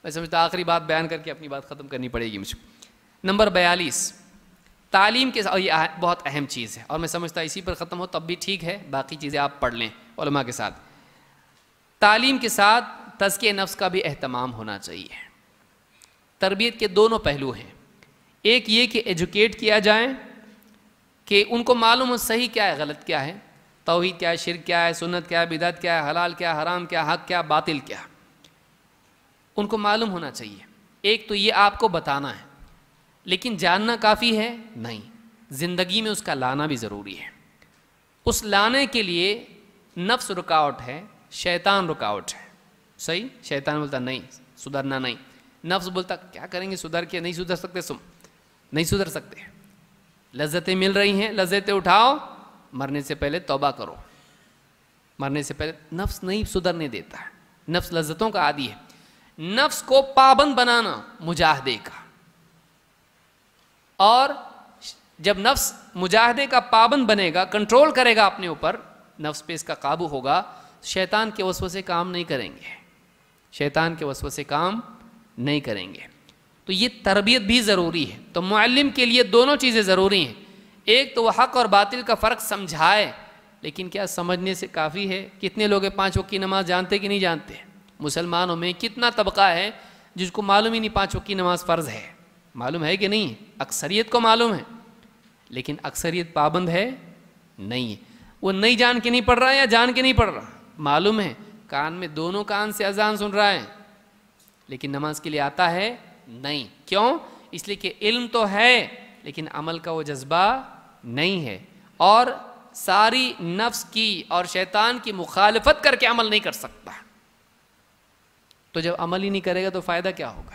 میں سمجھتا آخری بات بیان کر کے اپنی بات ختم کرنی پڑے گی مجھ کو. نمبر 42 تعلیم کے ساتھ، یہ بہت اہم چیز ہے اور میں سمجھتا اسی پر ختم ہو تب بھی ٹھیک ہے، باقی چیزیں آپ پڑھ لیں علماء کے ساتھ. تعلیم کے ساتھ تزکیہ نفس کا بھی اہتمام ہونا چاہیے. تربیت کے دونوں پہلو ہیں. ایک یہ کہ ایجوکیٹ کیا جائے کہ ان کو معلوم ہو صحیح کیا ہے، غلط کیا ہے، توحید کیا ہے، شرک کیا ہے، سنت کیا ہے، بدعت کیا ہے، حلال کیا ہے، حرام کیا، حق کیا، باطل کیا، ان کو معلوم ہونا چاہیے. ایک تو یہ آپ کو بتانا ہے، لیکن جاننا کافی ہے نہیں، زندگی میں اس کا لانا بھی ضروری ہے. اس لانے کے لیے نفس رکاوٹ ہے، شیطان رکاوٹ ہے. صحیح، شیطان بولتا نہیں سدھرنا نہیں، نفس بولتا کیا کریں گے سدھر کے، نہیں سدھر سکتے، نہیں سدھر سکتے. لذتیں مل رہی ہیں، لذتیں اٹھاؤ، مرنے سے پہلے توبہ کرو. مرنے سے پہلے نفس نہیں سدھرنے دیتا ہے، نفس لذتوں کا عادی ہے. نفس کو پابند بنانا مجاہدے کا، اور جب نفس مجاہدے کا پابند بنے گا، کنٹرول کرے گا اپنے اوپر، نفس پہ اس کا قابو ہوگا، شیطان کے وسوسے کام نہیں کریں گے، شیطان کے وسوسے کام نہیں کریں گے. تو یہ تربیت بھی ضروری ہے. تو معلم کے لیے دونوں چیزیں ضروری ہیں. ایک تو وہ حق اور باطل کا فرق سمجھائے، لیکن کیا سمجھنے سے کافی ہے؟ کتنے لوگ 5 وقت کی نماز جانتے کہ نہیں جانتے؟ مسلمانوں میں کتنا طبقہ ہے جس کو معلوم ہی نہیں 5 وقت کی نماز فرض ہے. معلوم ہے کہ نہیں؟ اکثریت کو معلوم ہے، لیکن اکثریت پابند ہے نہیں ہے. وہ نہیں جان کے نہیں پڑھ رہا ہے یا جان کے نہیں پڑھ رہا، معلوم ہے، کان میں دونوں کان سے اذان سن رہا ہے، لیکن نماز کے لیے آتا ہے نہیں. کیوں؟ اس لیے کہ علم تو ہے لیکن عمل کا وہ جذبہ نہیں ہے، اور ساری نفس کی اور شیطان کی مخالفت کر کے عمل نہیں کر سکتا. تو جب عمل ہی نہیں کرے گا تو فائدہ کیا ہوگا؟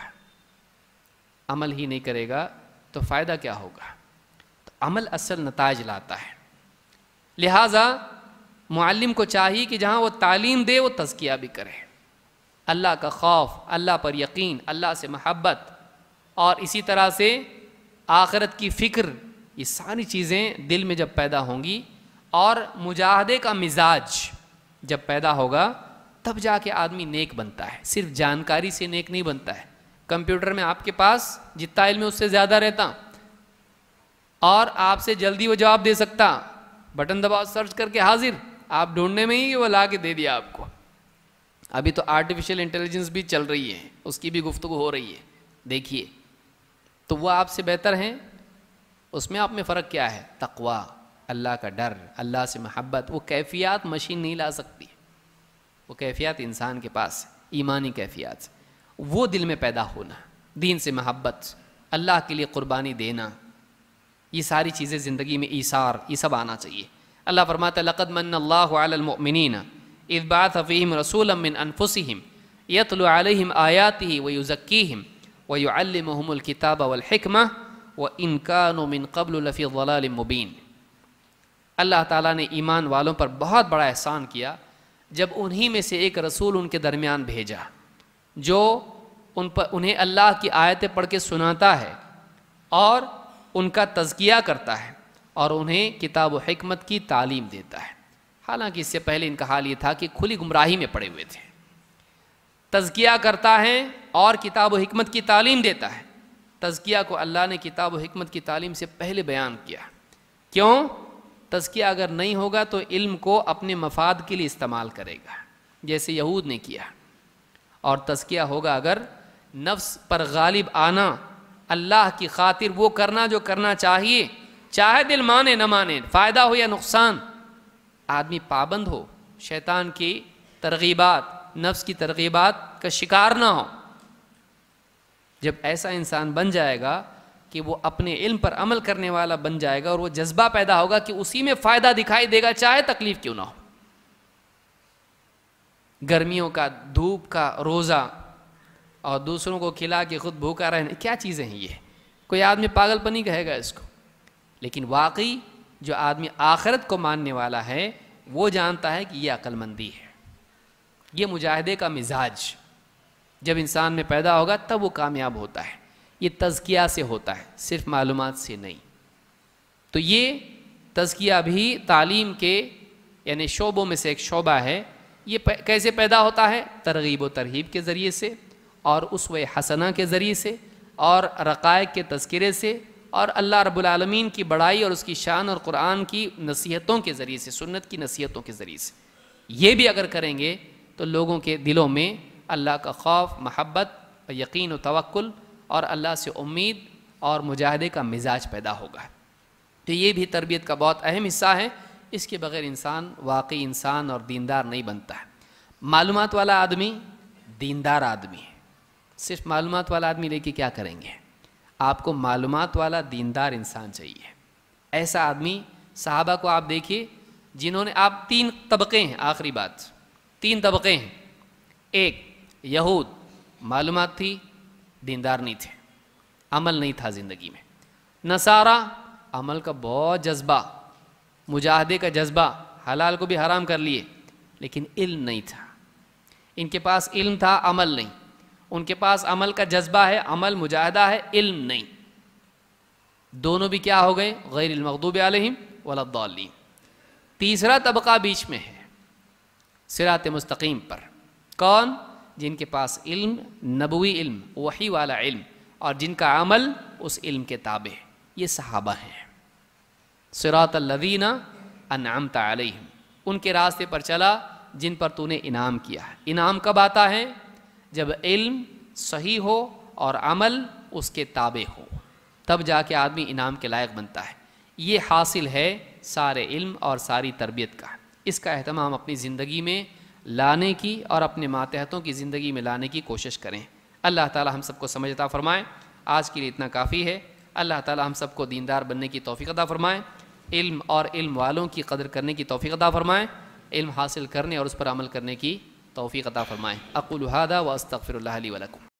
عمل ہی نہیں کرے گا تو فائدہ کیا ہوگا؟ تو عمل اصل نتائج لاتا ہے. لہٰذا معلم کو چاہیے کہ جہاں وہ تعلیم دے وہ تزکیہ بھی کرے. اللہ کا خوف، اللہ پر یقین، اللہ سے محبت، اور اسی طرح سے آخرت کی فکر، یہ ساری چیزیں دل میں جب پیدا ہوں گی، اور مجاہدے کا مزاج جب پیدا ہوگا، تب جا کے آدمی نیک بنتا ہے. صرف جانکاری سے نیک نہیں بنتا ہے. کمپیوٹر میں آپ کے پاس جتنا علم ہے اس سے زیادہ رہتا، اور آپ سے جلدی وہ جواب دے سکتا، بٹن دباؤ سرچ کر کے حاضر، آپ ڈھونڈنے میں ہی وہ لا کے دے دیا آپ کو. ابھی تو آرٹیفیشل انٹیلیجنس بھی چل رہی ہے، اس کی بھی گفتگو ہو رہی ہے، دیکھیے. تو وہ آپ سے بہتر ہیں. اس میں آپ میں فرق کیا ہے؟ تقویٰ، اللہ کا ڈر، اللہ سے محبت. وہ کیفیات مشین نہیں لا سکتی، وہ کیفیات انسان کے پاس، ایمانی کیفیات، وہ دل میں پیدا ہونا، دین سے محبت، اللہ کے لیے قربانی دینا، یہ ساری چیزیں زندگی میں ایثار، یہ سب آنا چاہیے. اللہ فرماتا ہے لقد من اللہ علی المؤمنین اذ بعث فیہم رسولا من انفسہم یتلو علیہم آیاتہ ویزکیہم ویعلمہم الکتاب والحکمہ وإن كانوا من قبل لفی ضلال مبین. اللہ تعالیٰ نے ایمان والوں پر بہت بڑا احسان کیا جب انہی میں سے ایک رسول ان کے درمیان بھیجا جو انہیں اللہ کی آیتیں پڑھ کے سناتا ہے اور ان کا تزکیہ کرتا ہے اور انہیں کتاب و حکمت کی تعلیم دیتا ہے. حالانکہ اس سے پہلے ان کا حال یہ تھا کہ کھلی گمراہی میں پڑے ہوئے تھے. تزکیہ کرتا ہے اور کتاب و حکمت کی تعلیم دیتا ہے. تزکیہ کو اللہ نے کتاب و حکمت کی تعلیم سے پہلے بیان کیا. کیوں؟ تزکیہ اگر نہیں ہوگا تو علم کو اپنے مفاد کے لیے استعمال کرے گا جیسے یہود نے کیا، اور تزکیہ ہوگا اگر نفس پر غالب آنا، اللہ کی خاطر وہ کرنا جو کرنا چاہیے، چاہے دل مانے نہ مانے، فائدہ ہو یا نقصان، آدمی پابند ہو، شیطان کی ترغیبات، نفس کی ترغیبات کا شکار نہ ہو. جب ایسا انسان بن جائے گا کہ وہ اپنے علم پر عمل کرنے والا بن جائے گا اور وہ جذبہ پیدا ہوگا کہ اسی میں فائدہ دکھائی دے گا چاہے تکلیف کیوں نہ ہو. گرمیوں کا، دھوپ کا روزہ اور دوسروں کو کھلا کے خود بھوکا رہنا، کیا چیزیں ہیں یہ؟ کوئی آدمی پاگل پنی کہے گا اس کو، لیکن واقعی جو آدمی آخرت کو ماننے والا ہے وہ جانتا ہے کہ یہ عقل مندی ہے. یہ مجاہدے کا مزاج جب انسان میں پیدا ہوگا تب وہ کامیاب ہوتا ہے. یہ تزکیہ سے ہوتا ہے، صرف معلومات سے نہیں. تو یہ تزکیہ بھی تعلیم کے یعنی شعبوں میں سے ایک شعبہ ہے. یہ کیسے پیدا ہوتا ہے؟ ترغیب و ترہیب کے ذریعے سے، اور اسوہ حسنہ کے ذریعے سے اور رقائق کے تذکرے سے اور اللہ رب العالمین کی بڑائی اور اس کی شان اور قرآن کی نصیحتوں کے ذریعے سے، سنت کی نصیحتوں کے ذریعے سے، یہ بھی اگر کریں گے تو لوگوں کے دلوں میں اللہ کا خوف، محبت، یقین و توکل اور اللہ سے امید اور مجاہدے کا مزاج پیدا ہوگا۔ تو یہ بھی تربیت کا بہت اہم حصہ ہے، اس کے بغیر انسان واقعی انسان اور دیندار نہیں بنتا ہے۔ معلومات والا آدمی دیندار آدمی ہے، صرف معلومات والا آدمی لے کے کیا کریں گے؟ آپ کو معلومات والا دیندار انسان چاہیے۔ ایسا آدمی، صحابہ کو آپ دیکھیے جنہوں نے، آپ 3 طبقے ہیں، آخری بات، 3 طبقے ہیں۔ ایک یہود، معلومات تھی، دیندار نہیں تھے، عمل نہیں تھا زندگی میں۔ نصارہ، عمل کا بہت جذبہ، مجاہدے کا جذبہ، حلال کو بھی حرام کر لیے، لیکن علم نہیں تھا۔ ان کے پاس علم تھا، عمل نہیں۔ ان کے پاس عمل کا جذبہ ہے، عمل مجاہدہ ہے، علم نہیں۔ دونوں بھی کیا ہو گئے؟ غیر المغضوب علیہم ولا الضالین۔ تیسرا طبقہ بیچ میں ہے، صراط مستقیم پر۔ کون؟ جن کے پاس علم، نبوی علم، وحی والا علم، اور جن کا عمل اس علم کے تابع ہے، یہ صحابہ ہیں۔ صراط الذین انعمت علیہم، ان کے راستے پر چلا جن پر تو نے انعام کیا ہے۔ انعام کب آتا ہے؟ جب علم صحیح ہو اور عمل اس کے تابع ہو، تب جا کے آدمی انعام کے لائق بنتا ہے۔ یہ حاصل ہے سارے علم اور ساری تربیت کا۔ اس کا اہتمام اپنی زندگی میں لانے کی اور اپنے ماتحتوں کی زندگی میں لانے کی کوشش کریں۔ اللہ تعالی ہم سب کو سمجھ عطا فرمائے۔ آج کے لیے اتنا کافی ہے۔ اللہ تعالی ہم سب کو دیندار بننے کی توفیق عطا فرمائے، علم اور علم والوں کی قدر کرنے کی توفیق عطا فرمائے، علم حاصل کرنے اور اس پر عمل کرنے کی توفیق عطا فرمائے۔ اقول ھذا واستغفر اللہ لی ولکم۔